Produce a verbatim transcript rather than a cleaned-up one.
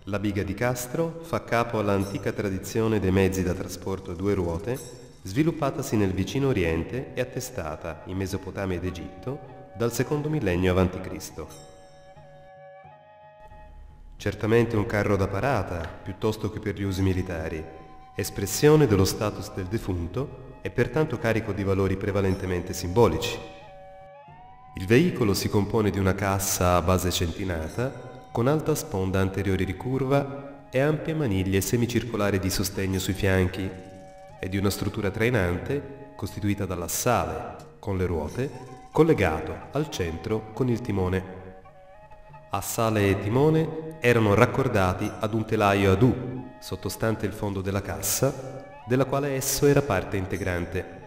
La biga di Castro fa capo all'antica tradizione dei mezzi da trasporto a due ruote, sviluppatasi nel vicino Oriente e attestata in Mesopotamia ed Egitto dal secondo millennio avanti Cristo. Certamente un carro da parata, piuttosto che per gli usi militari, espressione dello status del defunto e pertanto carico di valori prevalentemente simbolici. Il veicolo si compone di una cassa a base centinata, con alta sponda anteriore ricurva e ampie maniglie semicircolari di sostegno sui fianchi, e di una struttura trainante costituita dall'assale, con le ruote, collegato al centro con il timone. Assale e timone erano raccordati ad un telaio ad U, sottostante il fondo della cassa, della quale esso era parte integrante.